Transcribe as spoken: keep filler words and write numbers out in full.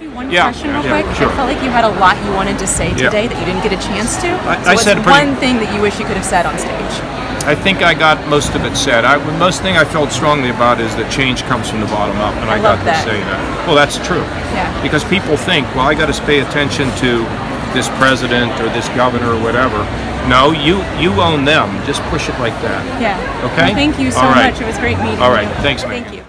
One yeah, question real yeah, quick. Sure. I felt like you had a lot you wanted to say Yeah. today that you didn't get a chance to. I, so I what's said pretty, one thing that you wish you could have said on stage? I think I got most of it said. I, the most thing I felt strongly about is that change comes from the bottom up, and I, I got love to that. say that. Well, that's true. Yeah. Because people think, well, I got to pay attention to this president or this governor or whatever. No, you you own them. Just push it like that. Yeah. Okay. Well, thank you so All right. much. It was great meeting you. All right. Thanks, man. Thank you.